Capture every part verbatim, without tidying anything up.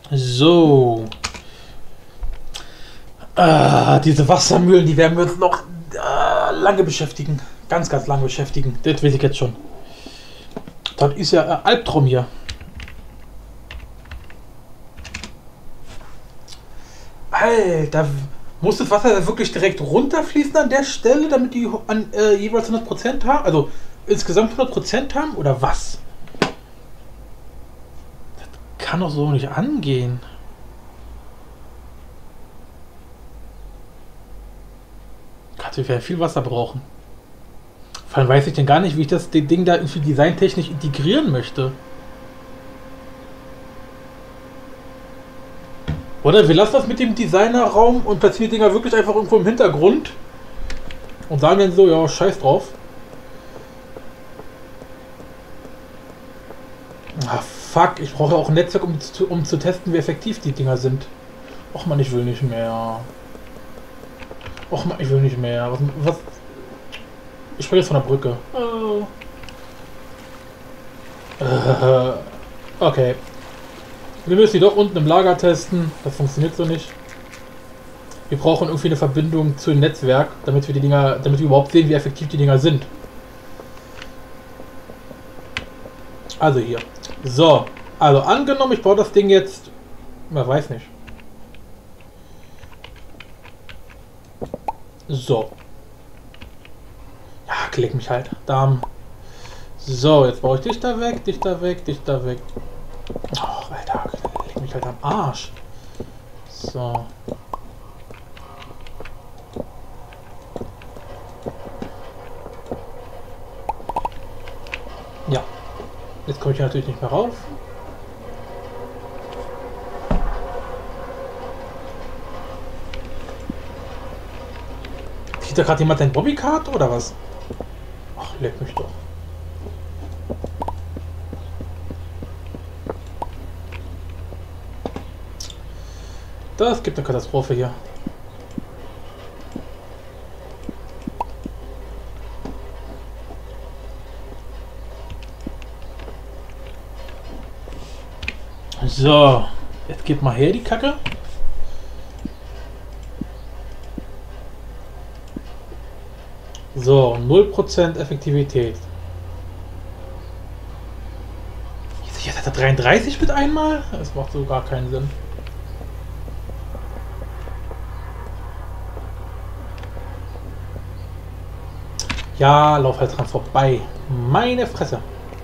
So. Ah, diese Wassermühlen, die werden wir uns noch äh, lange beschäftigen. Ganz, ganz lange beschäftigen. Das weiß ich jetzt schon. Das ist ja äh, Albtraum hier. Alter, muss das Wasser wirklich direkt runterfließen an der Stelle, damit die an, äh, jeweils hundert Prozent haben? Also insgesamt hundert Prozent haben oder was? Das kann doch so nicht angehen. Wir werden viel Wasser brauchen. Vor allem weiß ich denn gar nicht, wie ich das Ding da irgendwie designtechnisch integrieren möchte. Oder wir lassen das mit dem Designerraum und platzieren die Dinger wirklich einfach irgendwo im Hintergrund und sagen dann so, ja, scheiß drauf. Ah, fuck, ich brauche auch ein Netzwerk, um zu, um zu testen, wie effektiv die Dinger sind. Och man, ich will nicht mehr. Och man, ich will nicht mehr. Was, was? Ich spreche jetzt von der Brücke. Oh. Äh, okay. Wir müssen die doch unten im Lager testen. Das funktioniert so nicht. Wir brauchen irgendwie eine Verbindung zu dem Netzwerk, damit wir die Dinger, damit wir überhaupt sehen, wie effektiv die Dinger sind. Also hier. So. Also angenommen, ich baue das Ding jetzt. Man weiß nicht. So. Ja, klick mich halt. Darm. So, jetzt baue ich dich da weg, dich da weg, dich da weg. Oh, Alter, leg mich halt am Arsch. So. Ja. Jetzt komme ich hier natürlich nicht mehr rauf. Sieht da gerade jemand ein Bobbycard oder was? Ach, leck mich doch. Das gibt eine Katastrophe hier. So, jetzt geht mal her die Kacke. So, null Prozent Effektivität. Jetzt hat er dreiunddreißig mit einmal? Das macht so gar keinen Sinn. Ja, lauf halt dran vorbei. Meine Fresse.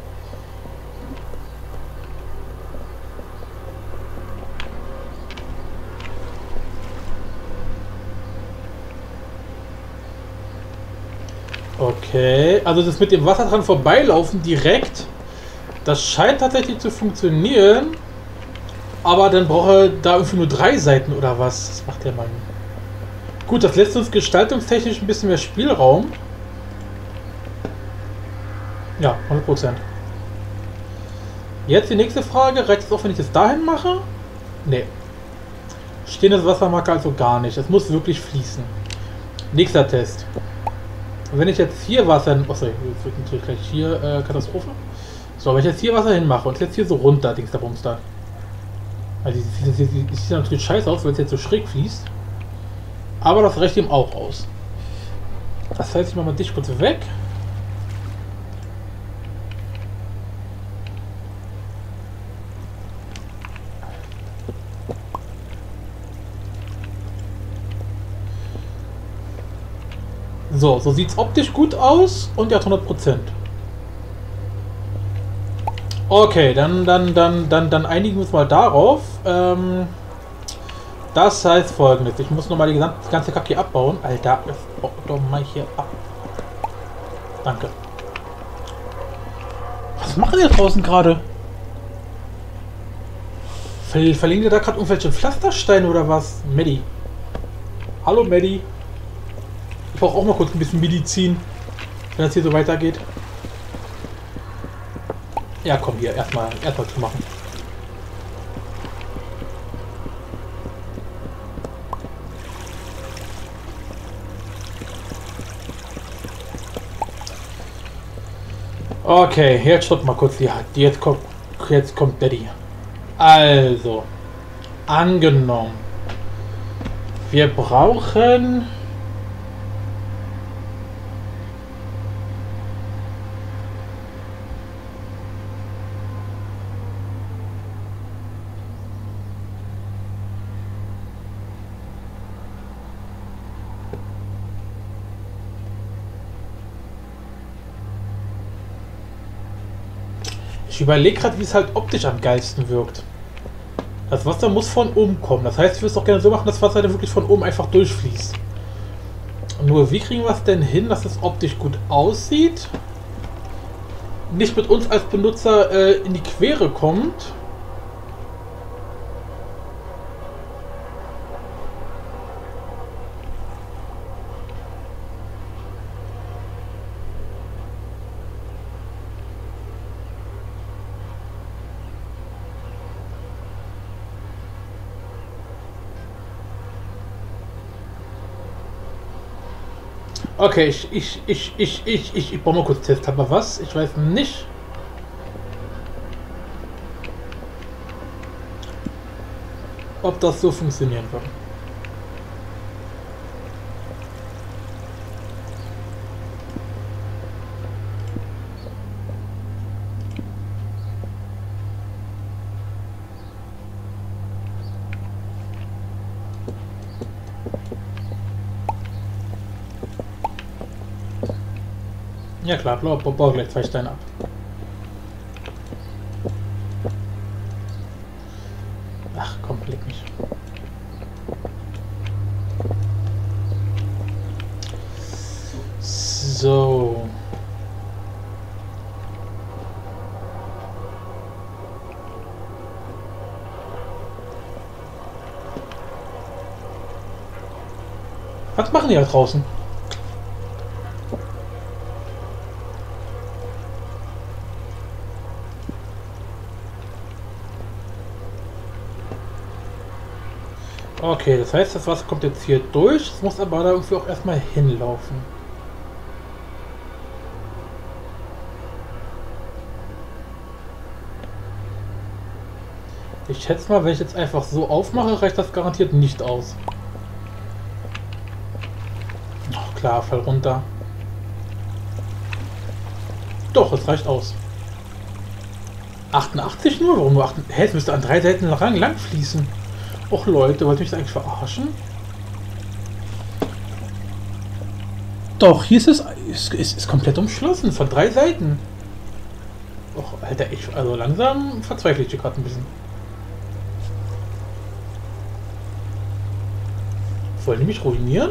Okay, also das mit dem Wasser dran vorbeilaufen direkt, das scheint tatsächlich zu funktionieren. Aber dann braucht er da irgendwie nur drei Seiten oder was? Das macht der Mann. Gut, das lässt uns gestaltungstechnisch ein bisschen mehr Spielraum. Ja, hundert Prozent. Jetzt die nächste Frage. Reicht es auch, wenn ich es dahin mache? Nee. Stehendes Wassermarker also gar nicht. Es muss wirklich fließen. Nächster Test. Wenn ich jetzt hier Wasser... Oh, sorry, jetzt wird natürlich gleich hier äh, Katastrophe. So, wenn ich jetzt hier Wasser hinmache und jetzt hier so runter, Dings da Bums da. Also, es sieht, sieht, sieht natürlich scheiße aus, weil es jetzt so schräg fließt. Aber das reicht ihm auch aus. Das heißt, ich mache mal dich kurz weg. So, so sieht es optisch gut aus und er hat hundert Prozent. Okay, dann, dann, dann, dann, dann einigen wir uns mal darauf. Ähm, das heißt Folgendes. Ich muss nochmal die ganze Kacke hier abbauen. Alter, das baut doch mal hier ab. Danke. Was machen die draußen gerade? Ver verlegen die da gerade irgendwelche Pflastersteine oder was? Medi. Hallo Medi. Ich brauche auch mal kurz ein bisschen Medizin, wenn das hier so weitergeht. Ja, komm hier, erstmal erstmal zu machen. Okay, jetzt stopp mal kurz die Hand. Jetzt kommt, jetzt kommt Daddy. Also, Angenommen. Wir brauchen... Ich überlege gerade, wie es halt optisch am geilsten wirkt. Das Wasser muss von oben kommen. Das heißt, ich würde es doch gerne so machen, dass das Wasser dann wirklich von oben einfach durchfließt. Nur wie kriegen wir es denn hin, dass es optisch gut aussieht? Nicht mit uns als Benutzer äh, in die Quere kommt. Okay, ich, ich, ich, ich, ich, ich, ich brauche mal kurz Test, aber was? Ich weiß nicht. Ob das so funktionieren wird. Ja klar, blau, bau, bau gleich zwei Steine ab. Ach komm, leck mich. So. Was machen die da draußen? Okay, das heißt, das Wasser kommt jetzt hier durch, es muss aber da irgendwie auch erstmal hinlaufen. Ich schätze mal, wenn ich jetzt einfach so aufmache, reicht das garantiert nicht aus. Oh, klar, fall runter. Doch, es reicht aus. achtundachtzig nur? Warum nur achtundachtzig? Hä, es müsste an drei Seiten lang, lang fließen. Och Leute, wollt ihr mich das eigentlich verarschen? Doch, hier ist es ist, ist, ist komplett umschlossen, von drei Seiten. Och, Alter, ich, also langsam verzweifle ich hier gerade ein bisschen. Wollen die mich ruinieren?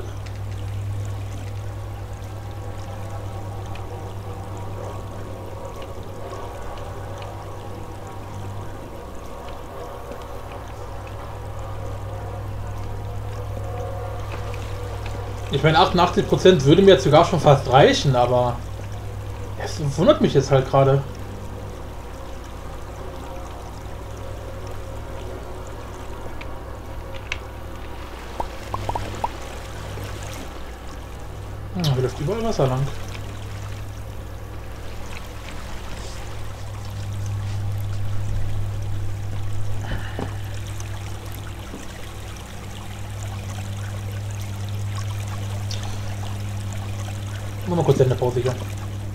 Ich meine, achtundachtzig Prozent würde mir jetzt sogar schon fast reichen, aber es wundert mich jetzt halt gerade. Hm, hier läuft überall Wasser lang. Mal kurz eine Pause hier.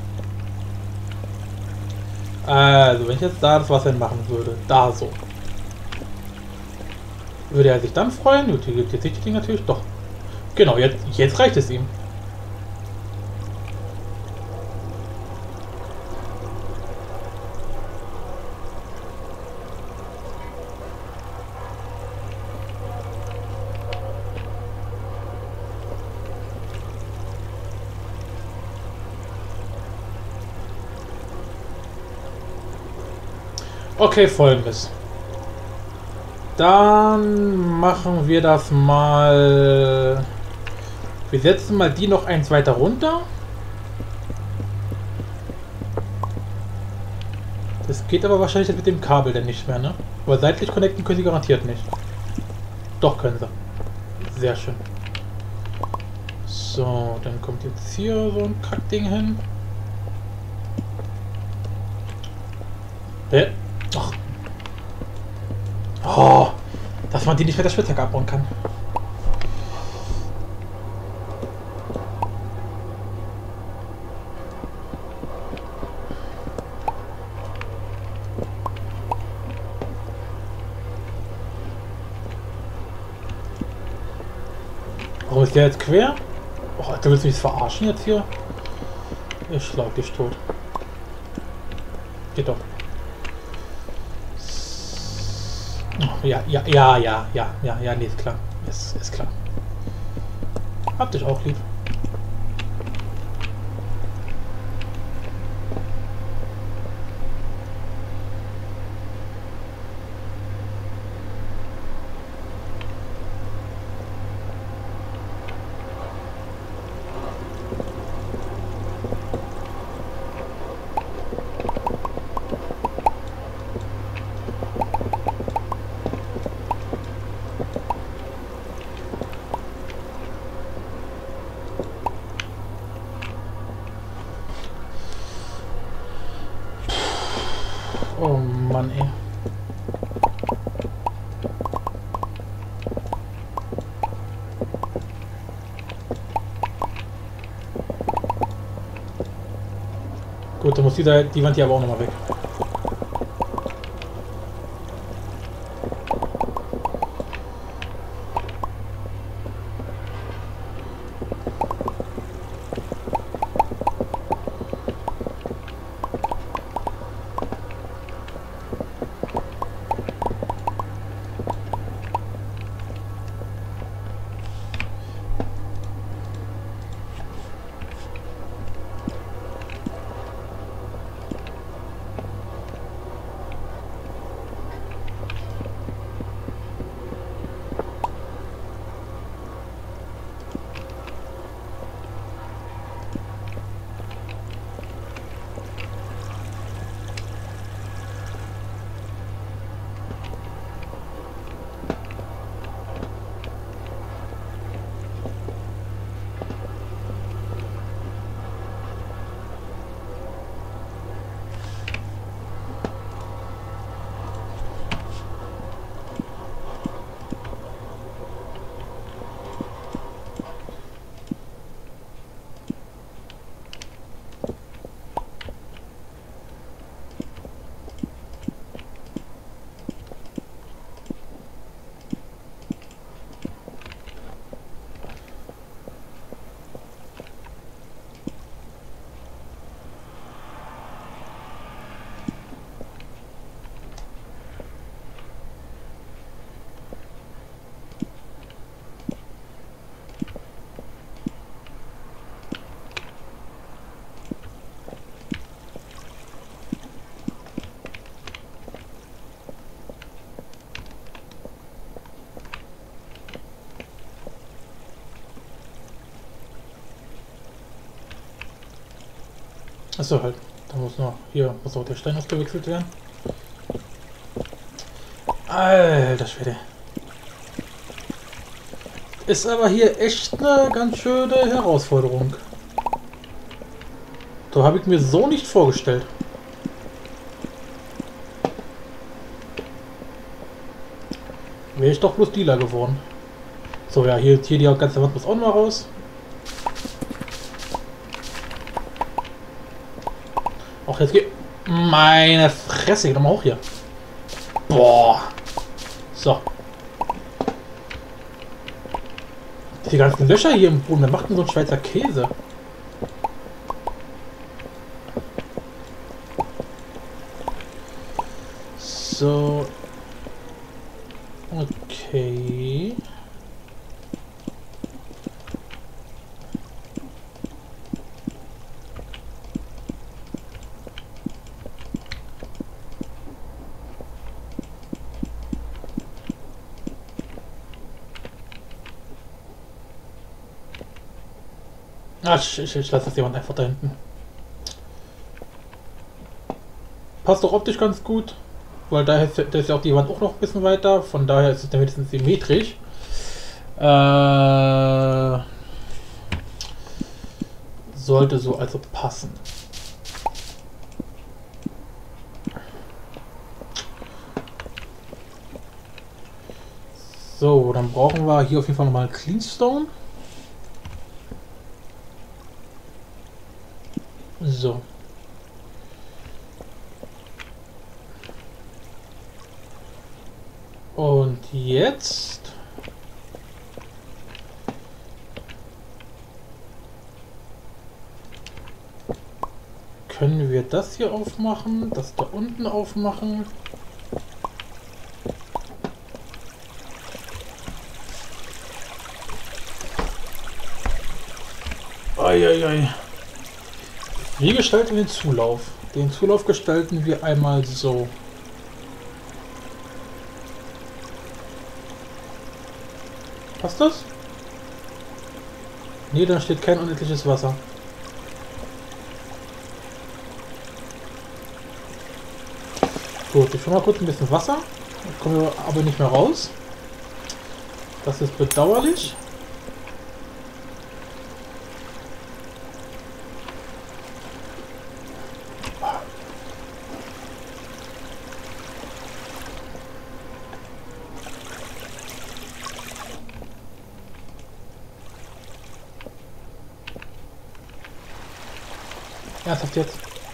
Also, wenn ich jetzt da das Wasser machen würde, da so. Würde er sich dann freuen? Jetzt sieht das Ding natürlich doch. Genau, jetzt, jetzt reicht es ihm. Okay, Folgendes. Dann machen wir das mal. Wir setzen mal die noch eins weiter runter. Das geht aber wahrscheinlich mit dem Kabel denn nicht mehr, ne? Aber seitlich connecten können sie garantiert nicht. Doch, können sie. Sehr schön. So, dann kommt jetzt hier so ein Kackding hin. Hä? Ach. Oh. Dass man die nicht mit der Spitzhacke abbauen kann. Warum ist der jetzt quer? Oh, du willst mich verarschen jetzt hier? Ich schlag dich tot. Geht doch. Oh, ja, ja, ja, ja, ja, ja, ja, nee, ist klar. Ist, ist klar. Hab dich auch lieb. Oh Mann, ey. Gut, dann muss dieser, die Wand hier aber auch nochmal weg. Achso, halt. Da muss noch hier, muss auch der Stein ausgewechselt werden. Alter Schwede. Ist aber hier echt eine ganz schöne Herausforderung. So habe ich mir so nicht vorgestellt. Wäre ich doch bloß Dealer geworden. So, ja, hier, hier die ganze Wand muss auch noch mal raus. Auch jetzt geht. Meine Fresse, geht doch mal hoch hier. Boah. So. Die ganzen Löcher hier im Boden, wer macht denn so ein Schweizer Käse? So. Okay. Ah, ich, ich, ich lasse das jemand einfach da hinten. Passt doch optisch ganz gut, weil da ist, da ist ja auch die Wand auch noch ein bisschen weiter, von daher ist es dann wenigstens symmetrisch. Äh, sollte so also passen. So, dann brauchen wir hier auf jeden Fall nochmal Cleanstone. So. Und jetzt können wir das hier aufmachen, das da unten aufmachen. Eieiei. Wie gestalten wir den Zulauf? Den Zulauf gestalten wir einmal so. Passt das? Nee, da steht kein unendliches Wasser. Gut, ich hole mal kurz ein bisschen Wasser. Ich komme aber nicht mehr raus. Das ist bedauerlich. Ernsthaft jetzt?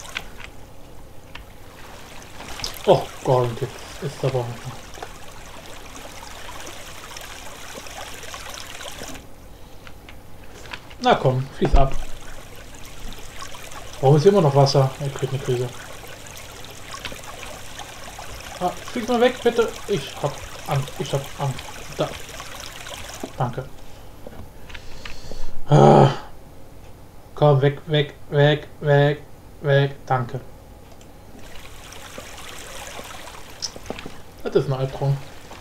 Oh Gott, jetzt ist aber... Na komm, fließ ab. Warum ist hier immer noch Wasser? Ich krieg eine Krise. Ah, flieg mal weg, bitte. Ich hab Angst. Ich hab Angst. Da. Danke. Ah. Komm, weg, weg, weg, weg, weg. Danke. Das ist ein Albtraum.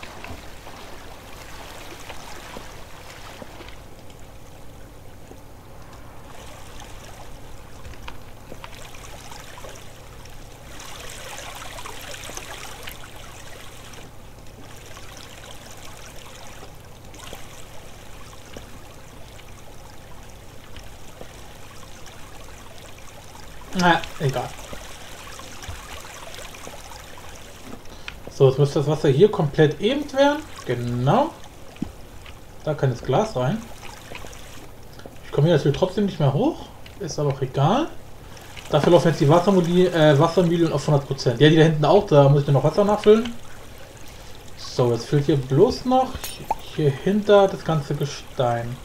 Na, egal. So, jetzt müsste das Wasser hier komplett eben werden. Genau. Da kann das Glas rein. Ich komme hier natürlich trotzdem nicht mehr hoch. Ist aber auch egal. Dafür laufen jetzt die Wassermühlen äh, Wassermühlen auf hundert Prozent. Ja, die da hinten auch. Da muss ich dann noch Wasser nachfüllen. So, jetzt fehlt hier bloß noch hier hinter das ganze Gestein.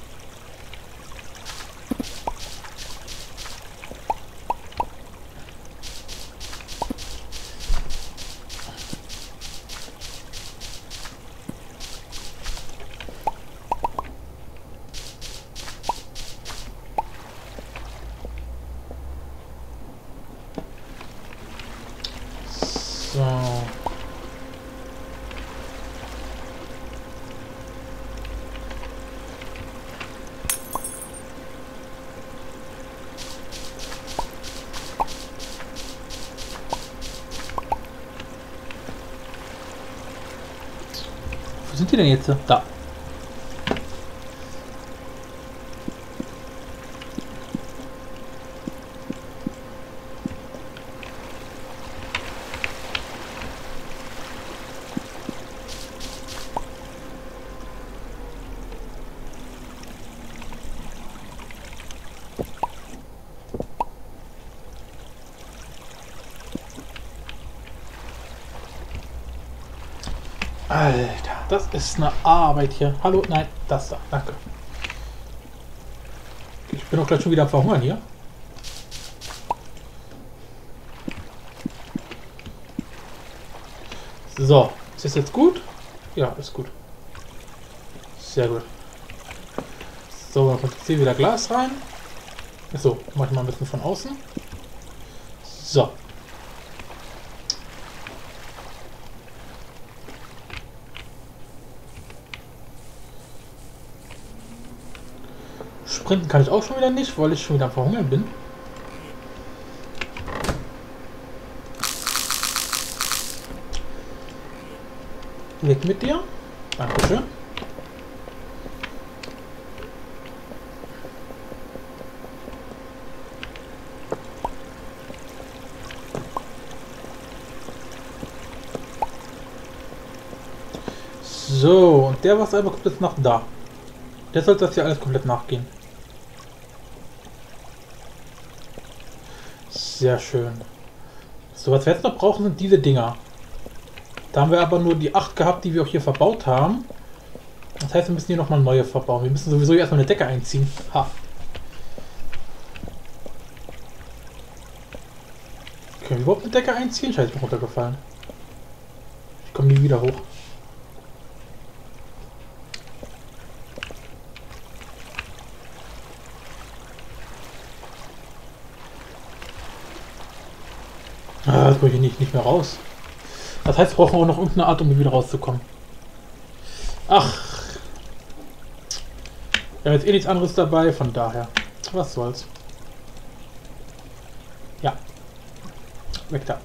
So. Wo sind die denn jetzt? Da. Alter, das ist eine Arbeit hier. Hallo, nein, das da, danke. Ich bin doch gleich schon wieder am Verhungern hier. So, ist das jetzt gut? Ja, ist gut. Sehr gut. So, dann kommt jetzt hier wieder Glas rein. So, mach ich mal ein bisschen von außen. So. Sprinten kann ich auch schon wieder nicht, weil ich schon wieder am Verhungern bin. Weg mit dir. Dankeschön. So, und der Wasser kommt jetzt nach da. Der sollte das hier alles komplett nachgehen. Sehr schön. So, was wir jetzt noch brauchen, sind diese Dinger. Da haben wir aber nur die acht gehabt, die wir auch hier verbaut haben. Das heißt, wir müssen hier nochmal neue verbauen. Wir müssen sowieso erstmal eine Decke einziehen. Ha. Können wir überhaupt eine Decke einziehen? Scheiße, ich bin runtergefallen. Ich komme nie wieder hoch. Ah, das komme ich nicht, nicht mehr raus. Das heißt, wir brauchen auch noch irgendeine Art, um hier wieder rauszukommen. Ach. Wir haben jetzt eh nichts anderes dabei, von daher. Was soll's. Ja. Weg da.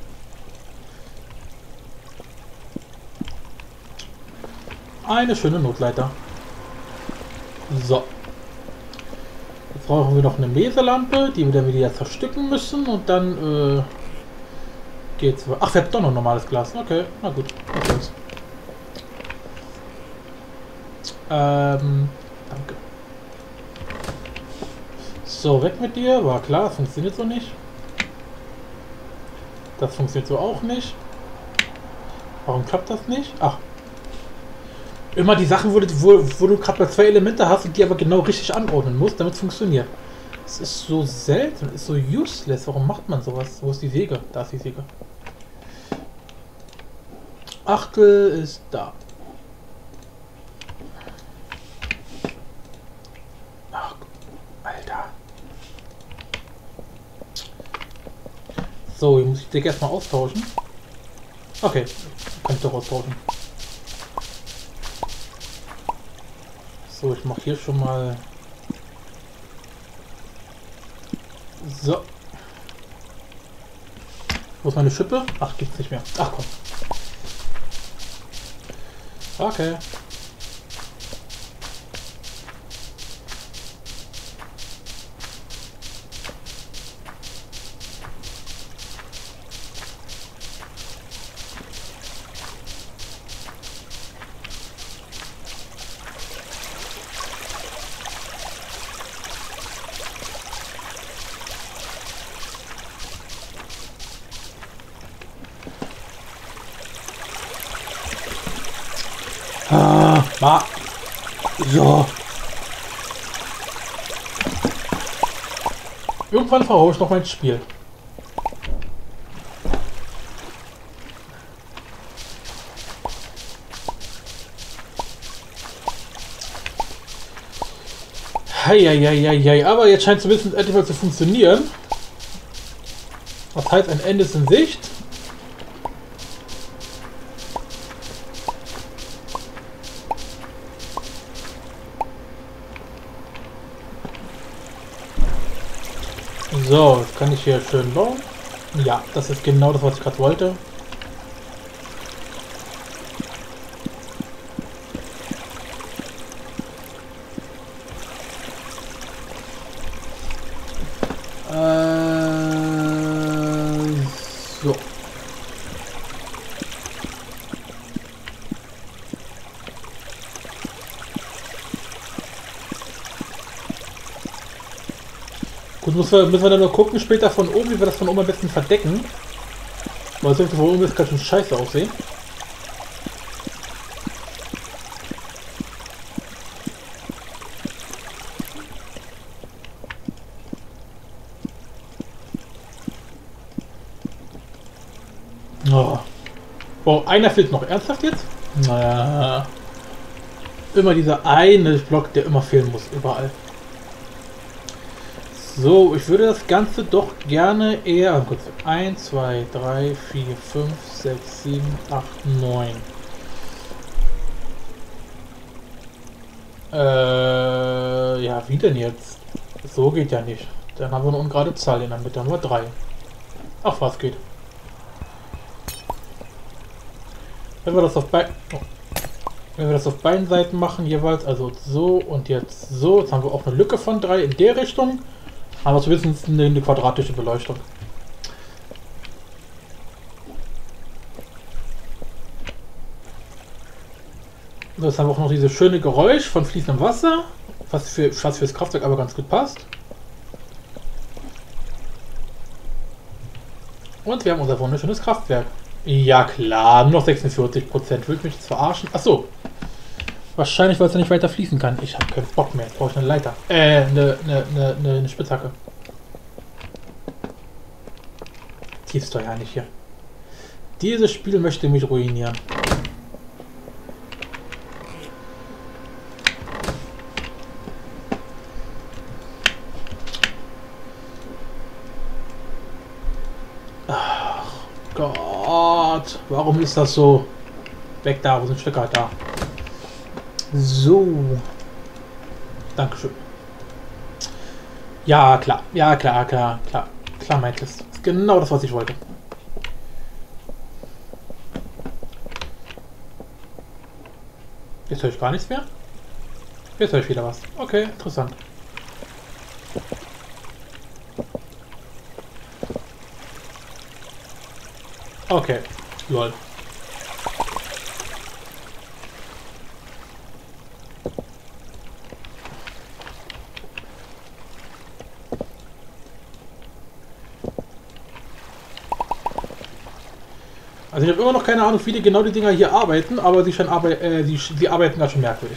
Eine schöne Notleiter. So. Jetzt brauchen wir noch eine Leselampe, die wir dann wieder zerstückeln müssen und dann äh, geht's. Ach, wir haben doch noch normales Glas. Okay, na gut. Okay. Ähm, danke. So, weg mit dir. War klar, das funktioniert so nicht. Das funktioniert so auch nicht. Warum klappt das nicht? Ach. Immer die Sachen, wo du, wo, wo du gerade zwei Elemente hast und die aber genau richtig anordnen musst, damit es funktioniert. Es ist so selten, ist so useless. Warum macht man sowas? Wo ist die Säge? Da ist die Säge. Achtel ist da. Ach, Alter. So, hier muss ich die Decke erstmal austauschen. Okay, kann ich doch austauschen. So, ich mache hier schon mal. So. Wo ist meine Schippe? Ach, gibt's nicht mehr. Ach komm. Okay. Ah, ah, so. Irgendwann verhaue ich noch mein Spiel. Heieieiei, aber jetzt scheint es ein bisschen endlich mal zu funktionieren. Das heißt, ein Ende ist in Sicht. So, jetzt kann ich hier schön bauen. Ja, das ist genau das, was ich gerade wollte. Äh, so. Gut, müssen wir, müssen wir dann nur gucken später von oben, wie wir das von oben am besten verdecken. Weil sonst von oben ist ganz schön scheiße aussehen. Oh. Oh, einer fehlt noch. Ernsthaft jetzt? Naja. Immer dieser eine Block, der immer fehlen muss, überall. So, ich würde das Ganze doch gerne eher... Kurz, eins, zwei, drei, vier, fünf, sechs, sieben, acht, neun. Äh, ja, wie denn jetzt? So geht ja nicht. Dann haben wir eine ungerade Zahl in der Mitte, haben wir drei. Ach, was geht. Wenn wir das auf beiden... Oh. Wenn wir das auf beiden Seiten machen, jeweils, also so und jetzt so, jetzt haben wir auch eine Lücke von drei in der Richtung. Aber zumindest eine, eine quadratische Beleuchtung. Das haben wir auch noch dieses schöne Geräusch von fließendem Wasser, was für was fürs Kraftwerk aber ganz gut passt. Und wir haben unser wunderschönes Kraftwerk. Ja klar, nur noch sechsundvierzig Prozent. Will ich mich jetzt verarschen? Achso. Wahrscheinlich, weil es nicht weiter fließen kann. Ich habe keinen Bock mehr. Jetzt brauche ich eine Leiter. Äh, eine, eine, eine, eine Spitzhacke. Tief ist doch ja nicht hier. Dieses Spiel möchte mich ruinieren. Ach Gott, warum ist das so? Weg da, wo sind Stöcker da? So. Dankeschön. Ja, klar. Ja, klar, klar, klar. Klar meint es. Das ist genau das, was ich wollte. Jetzt höre ich gar nichts mehr. Jetzt höre ich wieder was. Okay, interessant. Okay, lol. Also ich habe immer noch keine Ahnung, wie die genau die Dinger hier arbeiten, aber sie, schon arbeit äh, sie, sie arbeiten da schon merkwürdig.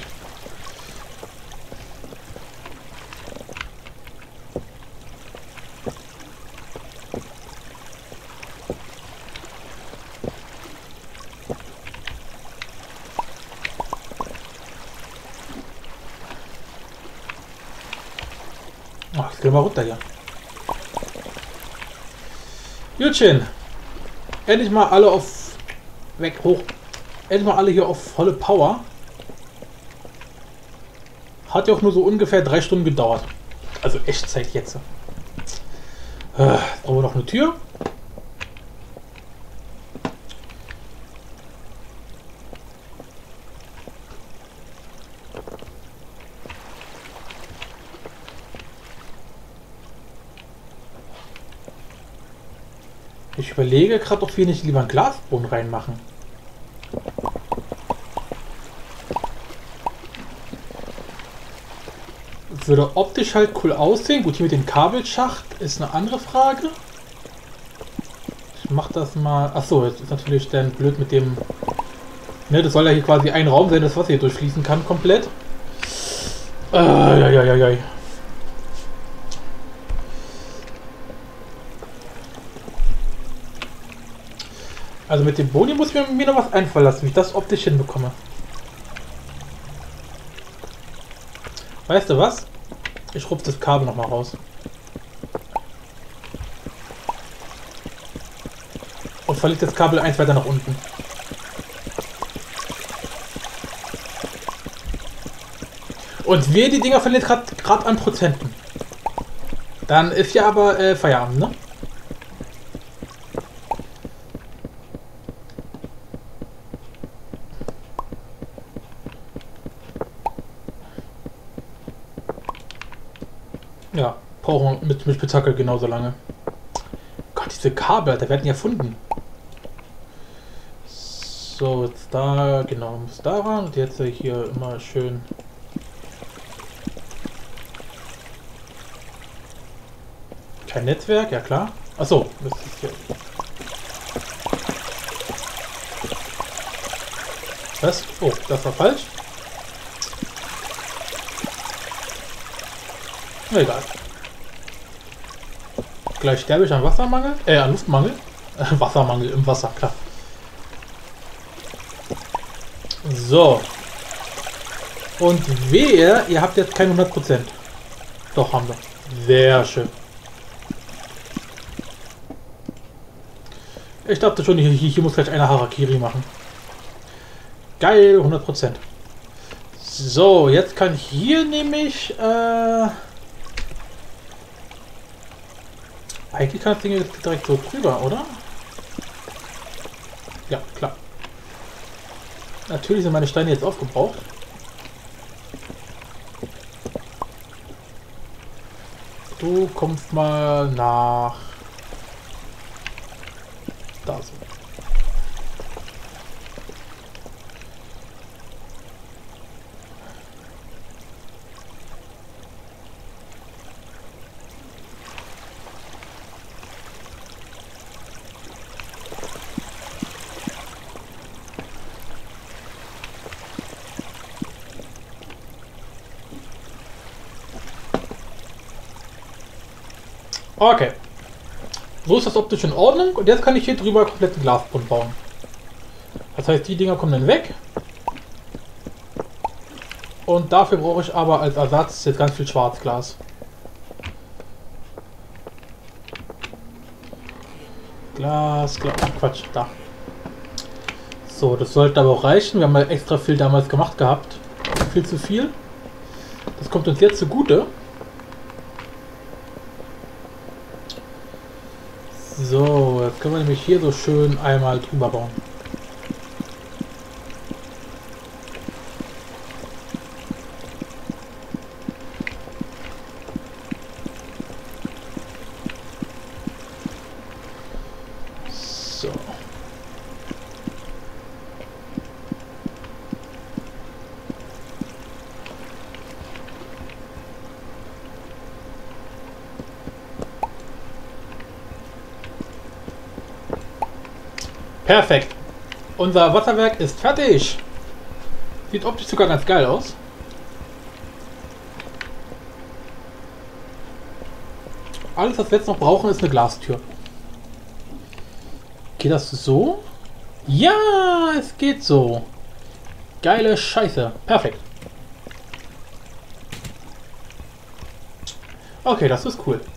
Ach, ich geh mal runter hier. Jutchen. Endlich mal alle auf... Weg, hoch. Endlich mal alle hier auf volle Power. Hat ja auch nur so ungefähr drei Stunden gedauert. Also Echtzeit jetzt. Äh, brauchen wir noch eine Tür. Ich überlege gerade, ob wir nicht lieber einen Glasboden reinmachen. Würde optisch halt cool aussehen. Gut, hier mit dem Kabelschacht ist eine andere Frage. Ich mach das mal... Achso, jetzt ist natürlich dann blöd mit dem... Ne, das soll ja hier quasi ein Raum sein, das Wasser hier durchfließen kann komplett. Äh, ja, ja, ja, ja. Also mit dem Boni muss ich mir, mir noch was einfallen lassen, wie ich das optisch hinbekomme. Weißt du was? Ich rupfe das Kabel noch mal raus. Und verlege das Kabel eins weiter nach unten. Und wir die Dinger verlieren gerade an Prozenten. Dann ist ja aber äh, Feierabend, ne? Ja, brauchen mit, mit Spitzhacke genauso lange. Gott, diese Kabel, da werden die erfunden. So, jetzt da, genau, muss da ran. Und jetzt hier immer schön. Kein Netzwerk, ja klar. Achso, das ist hier. Was? Oh, das war falsch. Na egal. Gleich sterbe ich an Wassermangel. Äh, an Luftmangel. Äh, Wassermangel im Wasser, klar. So. Und wehe, ihr habt jetzt kein hundert Prozent. Doch, haben wir. Sehr schön. Ich dachte schon, hier, hier muss gleich einer Harakiri machen. Geil, hundert Prozent. So, jetzt kann hier nämlich... Äh, eigentlich kann das Ding jetzt direkt so drüber, oder? Ja, klar. Natürlich sind meine Steine jetzt aufgebraucht. Du kommst mal nach... Da so. Okay. So ist das optisch in Ordnung. Und jetzt kann ich hier drüber komplett einen Glasbrunnen bauen. Das heißt, die Dinger kommen dann weg. Und dafür brauche ich aber als Ersatz jetzt ganz viel Schwarzglas. Glas, Glas, Quatsch, da. So, das sollte aber auch reichen. Wir haben ja extra viel damals gemacht gehabt. Viel zu viel. Das kommt uns jetzt zugute. So, jetzt können wir nämlich hier so schön einmal drüber bauen. So. Perfekt. Unser Wasserwerk ist fertig. Sieht optisch sogar ganz geil aus. Alles, was wir jetzt noch brauchen, ist eine Glastür. Geht das so? Ja, es geht so. Geile Scheiße. Perfekt. Okay, das ist cool.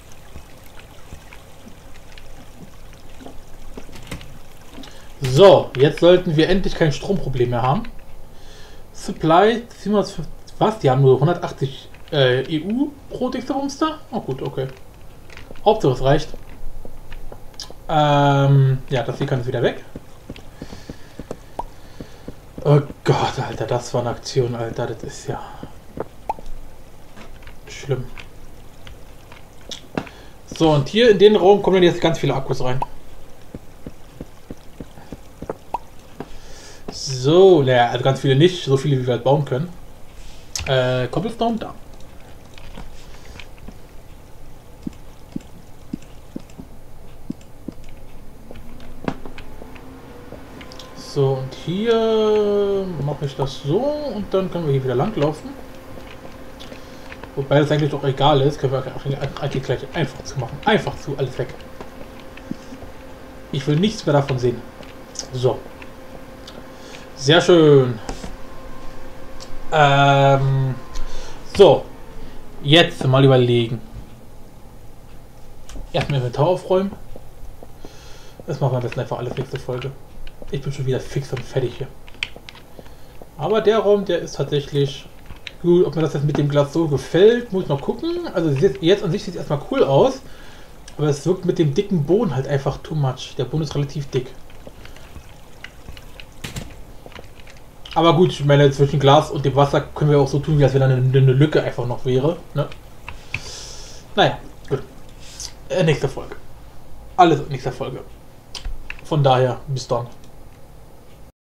So, jetzt sollten wir endlich kein Stromproblem mehr haben. Supply, was? Die haben nur hundertachtzig äh, E U pro Dixterbumster? Oh gut, okay. Hauptsache es reicht. Ähm, ja, das hier kann jetzt wieder weg. Oh Gott, Alter, das war eine Aktion, Alter. Das ist ja schlimm. So, und hier in den Raum kommen jetzt ganz viele Akkus rein. So, naja, also ganz viele nicht, so viele wie wir halt bauen können. Äh, Cobblestone da. So, und hier mache ich das so und dann können wir hier wieder langlaufen. Wobei das eigentlich doch egal ist, können wir eigentlich gleich einfach zu machen. Einfach zu, alles weg. Ich will nichts mehr davon sehen. So. Sehr schön. Ähm, so. Jetzt mal überlegen. Erstmal Inventar aufräumen. Das machen wir am besten einfach alles nächste Folge. Ich bin schon wieder fix und fertig hier. Aber der Raum, der ist tatsächlich gut. Ob mir das jetzt mit dem Glas so gefällt, muss ich noch gucken. Also jetzt an sich sieht es erstmal cool aus. Aber es wirkt mit dem dicken Boden halt einfach too much. Der Boden ist relativ dick. Aber gut, ich meine, zwischen Glas und dem Wasser können wir auch so tun, wie als wenn da eine, eine Lücke einfach noch wäre. Ne? Naja, gut. Äh, nächste Folge. Alles in nächster Folge. Von daher, bis dann.